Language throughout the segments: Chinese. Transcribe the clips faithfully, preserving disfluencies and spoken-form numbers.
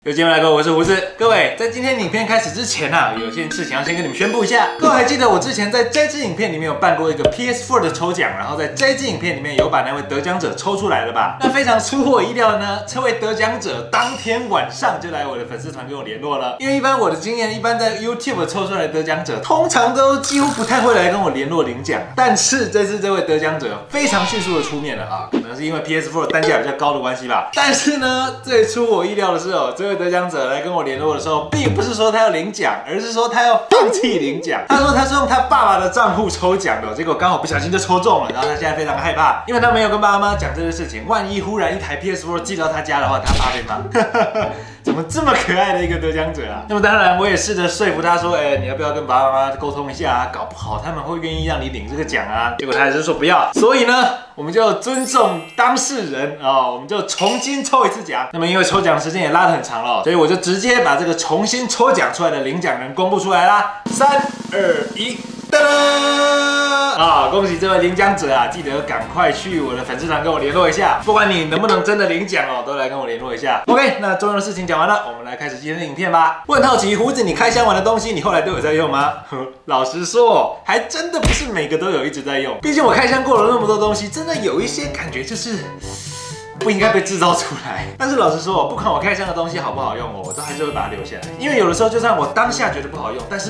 有节目来过，我是胡子。各位，在今天影片开始之前啊，有件事情要先跟你们宣布一下。各位还记得我之前在这支影片里面有办过一个 P S 四 的抽奖，然后在这支影片里面有把那位得奖者抽出来了吧？那非常出乎我意料的呢，这位得奖者当天晚上就来我的粉丝团跟我联络了。因为一般我的经验，一般在 YouTube 抽出来的得奖者，通常都几乎不太会来跟我联络领奖。但是这次这位得奖者非常迅速的出面了啊，可能是因为 P S 四 单价比较高的关系吧。但是呢，最出我意料的是哦，这位得奖者来跟我联络的时候，并不是说他要领奖，而是说他要放弃领奖。他说他是用他爸爸的账户抽奖的，结果刚好不小心就抽中了，然后他现在非常害怕，因为他没有跟爸爸妈妈讲这件事情，万一忽然一台 P S 四 寄到他家的话，他爸被骂。怎么这么可爱的一个得奖者啊？那么当然，我也试着说服他说，哎、欸，你要不要跟爸爸妈妈沟通一下啊？搞不好他们会愿意让你领这个奖啊。结果他还是说不要。所以呢，我们就尊重当事人啊、哦，我们就重新抽一次奖。那么因为抽奖时间也拉得很长了，所以我就直接把这个重新抽奖出来的领奖人公布出来啦。三二一。噔噔啊！恭喜这位领奖者啊！记得赶快去我的粉丝团跟我联络一下，不管你能不能真的领奖哦，都来跟我联络一下。OK， 那重要的事情讲完了，我们来开始今天的影片吧。我很好奇，胡子，你开箱完的东西，你后来都有在用吗？老实说，还真的不是每个都有一直在用。毕竟我开箱过了那么多东西，真的有一些感觉就是不应该被制造出来。但是老实说，不管我开箱的东西好不好用哦，我都还是会把它留下来，因为有的时候就算我当下觉得不好用，但是。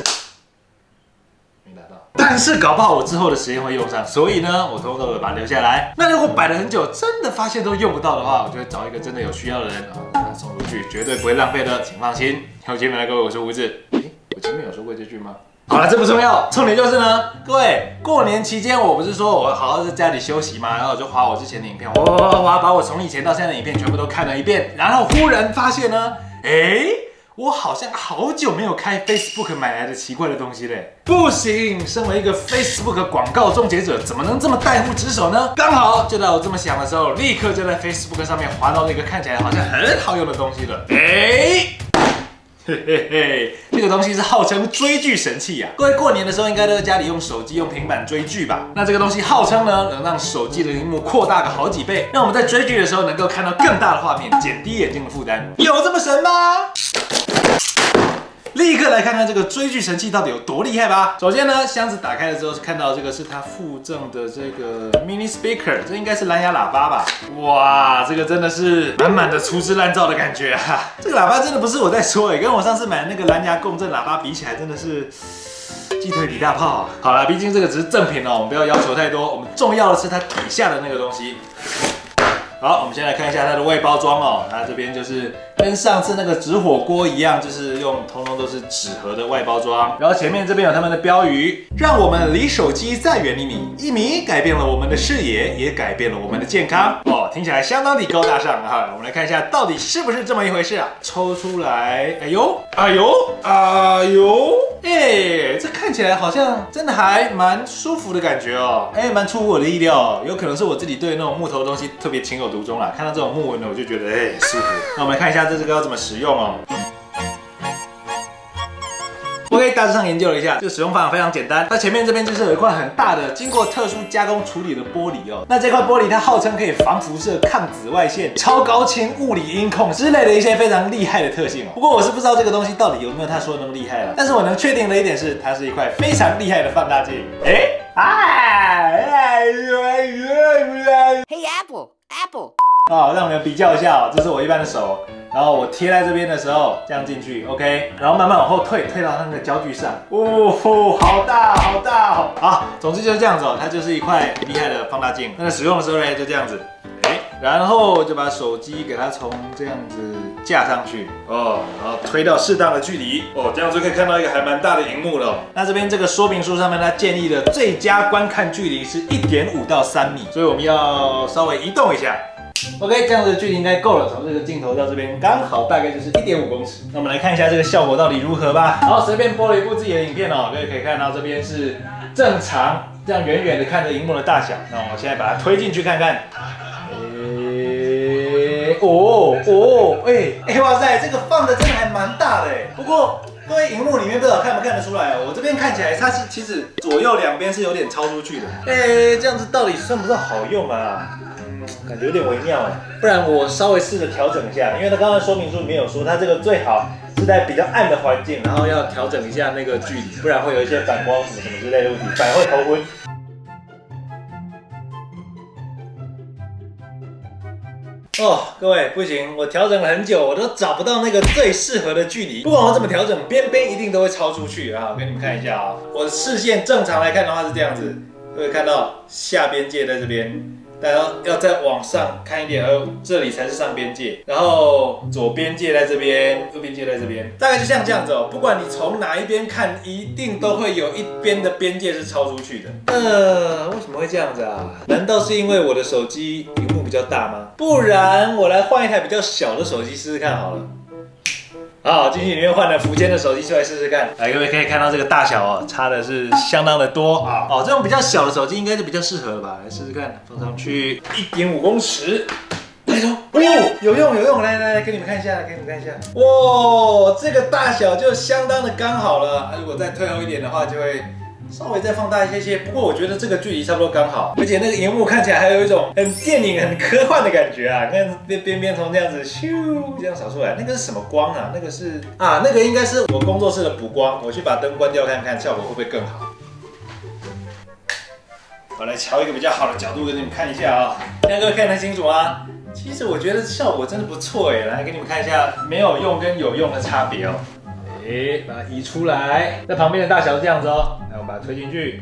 但是搞不好我之后的实验会用上，所以呢，我偷偷的把它留下来。那如果摆了很久，真的发现都用不到的话，我就会找一个真的有需要的人啊，把它送出去，绝对不会浪费的，请放心。有前面来各位，我是胡子。诶，我前面有说过这句吗？好了，这不重要，重点就是呢，各位，过年期间我不是说我好好在家里休息吗？然后我就滑我之前的影片，哇哇哇，把我从以前到现在的影片全部都看了一遍，然后忽然发现呢，诶。我好像好久没有开 Facebook 买来的奇怪的东西嘞，不行！身为一个 Facebook 广告终结者，怎么能这么怠忽职守呢？刚好就在我这么想的时候，立刻就在 Facebook 上面滑到那个看起来好像很好用的东西了。哎，嘿嘿嘿，这个东西是号称追剧神器呀、啊！各位过年的时候应该都在家里用手机、用平板追剧吧？那这个东西号称呢，能让手机的萤幕扩大个好几倍，让我们在追剧的时候能够看到更大的画面，减低眼睛的负担。有这么神吗？立刻来看看这个追剧神器到底有多厉害吧。首先呢，箱子打开了之后，看到这个是它附赠的这个 mini speaker， 这应该是蓝牙喇叭吧？哇，这个真的是满满的粗制滥造的感觉啊！这个喇叭真的不是我在说哎，跟我上次买的那个蓝牙共振喇叭比起来，真的是鸡腿比大炮啊！好啦，毕竟这个只是正品哦，我们不要要求太多，我们重要的是它底下的那个东西。好，我们先来看一下它的外包装哦。它这边就是跟上次那个纸火锅一样，就是用通通都是纸盒的外包装。然后前面这边有他们的标语，让我们离手机再远一米，一米改变了我们的视野，也改变了我们的健康。哦，听起来相当的高大上哈。我们来看一下到底是不是这么一回事啊？抽出来，哎呦，哎呦，哎呦，哎，这看起来好像真的还蛮舒服的感觉哦。哎，蛮出乎我的意料哦。有可能是我自己对那种木头的东西特别情有独钟啦，看到这种木纹的我就觉得哎、欸、舒服。那我们来看一下这个要怎么使用哦。OK， 大致上研究了一下，这个使用方法非常简单。它前面这边就是有一块很大的、经过特殊加工处理的玻璃哦。那这块玻璃它号称可以防辐射、抗紫外线、超高清物理音控之类的一些非常厉害的特性哦。不过我是不知道这个东西到底有没有他说的那么厉害了。但是我能确定的一点是，它是一块非常厉害的放大镜。哎，哎，Hey Apple Apple。啊，让你们比较一下哦，这是我一般的手，然后我贴在这边的时候，这样进去 ，OK， 然后慢慢往后退，退到那个焦距上，哦吼，好大好大哦，好，总之就是这样子哦，它就是一块很厉害的放大镜。那使用的时候呢，就这样子，哎，然后就把手机给它从这样子架上去，哦，然后推到适当的距离，哦，这样就可以看到一个还蛮大的荧幕了、哦。那这边这个说明书上面它建议的最佳观看距离是 一点五到三米，所以我们要稍微移动一下。OK， 这样子的距离应该够了，从这个镜头到这边刚好大概就是 一点五公尺。那我们来看一下这个效果到底如何吧。好，随便播了一部自己的影片哦，各位可以看到这边是正常这样远远的看着荧幕的大小。那我现在把它推进去看看。诶，哦哦，哎哎，哇塞，这个放的真的还蛮大的哎。不过各位荧幕里面不知道看不看得出来哦，我这边看起来它是其实左右两边是有点超出去的。哎，这样子到底算不算好用啊？ 感觉有点微妙哎，不然我稍微试着调整一下，因为它刚刚说明书里面有说，它这个最好是在比较暗的环境，然后要调整一下那个距离，不然会有一些反光什么什么之类的问题，反而会头昏。哦，各位不行，我调整了很久，我都找不到那个最适合的距离。不管我怎么调整，边边一定都会超出去啊！我给你们看一下啊，我的视线正常来看的话是这样子，各位看到下边界在这边。 大家要再往上看一点，而这里才是上边界，然后左边界在这边，右边界在这边，大概就像这样子哦。不管你从哪一边看，一定都会有一边的边界是超出去的。呃，为什么会这样子啊？难道是因为我的手机屏幕比较大吗？不然我来换一台比较小的手机试试看好了。 好，进去里面换了福坚的手机出来试试看。来，各位可以看到这个大小哦，差的是相当的多啊。哦，这种比较小的手机应该就比较适合了吧？来试试看，放上去一点五公尺，来走。哦，有用有用，来来来，给你们看一下，给你们看一下。哇，这个大小就相当的刚好了。啊，如果再退后一点的话，就会。 稍微再放大一些些，不过我觉得这个距离差不多刚好，而且那个荧幕看起来还有一种很电影、很科幻的感觉啊！看边边边从这样子咻这样扫出来，那个是什么光啊？那个是啊，那个应该是我工作室的补光，我去把灯关掉看看效果会不会更好。我来调一个比较好的角度给你们看一下啊，这样各位看得清楚吗？其实我觉得效果真的不错哎，来给你们看一下没有用跟有用的差别哦。 哎，把它移出来，在旁边的大小是这样子哦。来，我们把它推进去。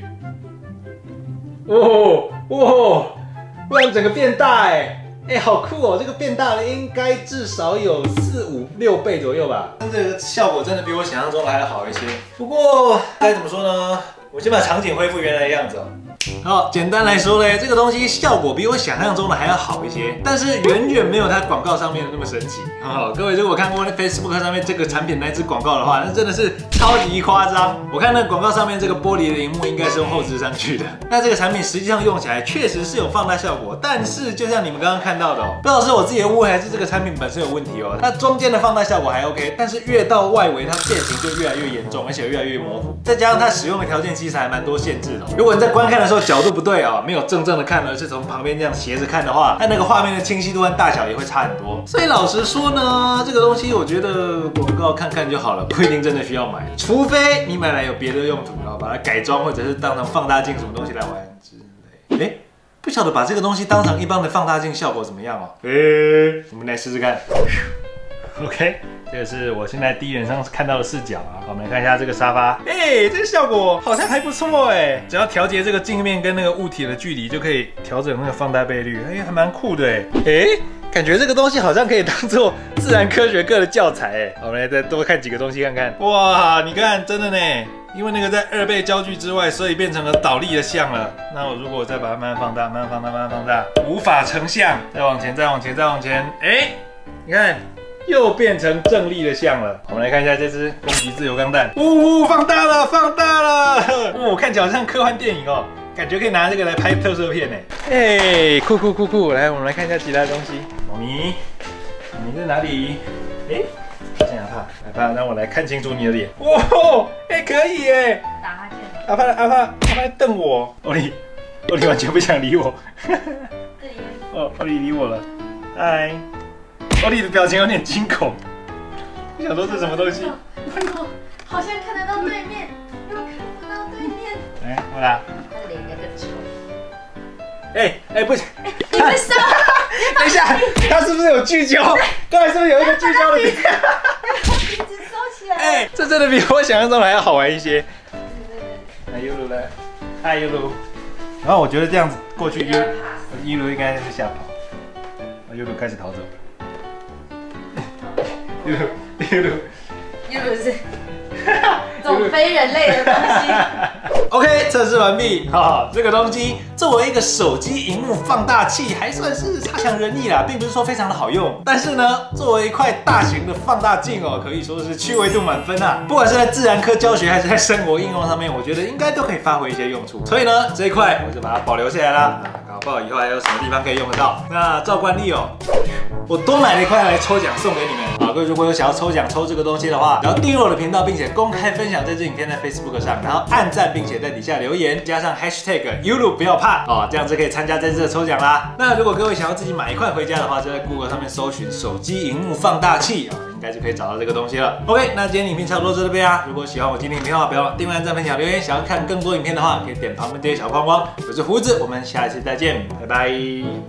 哦哦，不然整个变大哎，哎，好酷哦！这个变大了，应该至少有四五六倍左右吧。但这个效果真的比我想象中的还要好一些。不过该怎么说呢？我先把场景恢复原来的样子哦。 好，简单来说嘞，这个东西效果比我想象中的还要好一些，但是远远没有它广告上面的那么神奇。哦，各位如果看过那 Facebook 上面这个产品那支广告的话，那真的是超级夸张。我看那个广告上面这个玻璃的荧幕应该是用后置上去的。那这个产品实际上用起来确实是有放大效果，但是就像你们刚刚看到的哦，不知道是我自己的误会还是这个产品本身有问题哦。它中间的放大效果还 OK， 但是越到外围它变形就越来越严重，而且越来越模糊。再加上它使用的条件其实还蛮多限制的。如果你在观看的时候， 角度不对啊、哦，没有正正的看，而是从旁边这样斜着看的话，它那个画面的清晰度和大小也会差很多。所以老实说呢，这个东西我觉得广告看看就好了，不一定真的需要买，除非你买来有别的用途，然后把它改装或者是当成放大镜什么东西来玩之类。哎，不晓得把这个东西当成一般的放大镜效果怎么样哦？哎，我们来试试看。OK。 这个是我现在第一人称看到的视角啊，我们来看一下这个沙发，哎，这个效果好像还不错哎，只要调节这个镜面跟那个物体的距离，就可以调整那个放大倍率，哎，还蛮酷的哎，哎，感觉这个东西好像可以当做自然科学课的教材哎，我们来再多看几个东西看看，哇，你看真的呢，因为那个在二倍焦距之外，所以变成了倒立的像了。那我如果再把它慢慢放大，慢慢放大，慢慢放大，无法成像，再往前，再往前，再往前，哎，你看。 又变成正立的像了。我们来看一下这只攻击自由钢弹，呜、哦，放大了，放大了，哦，看起来好像科幻电影哦，感觉可以拿这个来拍特摄片呢。哎，酷酷酷酷！来，我们来看一下其他东西。猫咪，你在哪里？哎，好像阿帕，阿帕，让我来看清楚你的脸。哇，哎，可以哎。打哈欠。阿帕，阿帕，阿帕在瞪我。欧里，欧里完全不想理我。哦，欧里理我了。嗨。 欧丽的表情有点惊恐，我想说这什么东西？ 好像看得到对面，又看不到对面。 哎，我来。 他的脸有点丑。 哎哎，不行！ 你们收！ 等一下，他是不是有聚焦？刚才是不是有一个聚焦的点？ 鼻子收起来。 哎，这真的比我想象中的还要好玩一些。来，优鲁来，嗨，优鲁。然后我觉得这样子过去，优优鲁应该是吓跑，优鲁开始逃走。 悠悠悠悠， 悠悠是这种非人类的东西。 OK， 测试完毕。好，这个东西作为一个手机荧幕放大器，还算是差强人意啦，并不是说非常的好用。但是呢，作为一块大型的放大镜哦，可以说是趣味度满分啊。不管是在自然科教学还是在生活应用上面，我觉得应该都可以发挥一些用处。所以呢，这一块我就把它保留下来啦。搞不好以后还有什么地方可以用得到。那照惯例哦，我多买了一块来抽奖送给你们。好。 各位如果有想要抽奖抽这个东西的话，只要订阅我的频道，并且公开分享这支影片在 Facebook 上，然后按赞，并且在底下留言，加上 hashtag Yulu 不要怕哦，这样子可以参加这次的抽奖啦。那如果各位想要自己买一块回家的话，就在 Google 上面搜寻手机荧幕放大器啊，应该就可以找到这个东西了。OK， 那今天影片差不多到这边啊。如果喜欢我今天影片的话，不要忘了订阅、按赞、分享、留言。想要看更多影片的话，可以点旁边这些小框框。我是胡子，我们下一次再见，拜拜。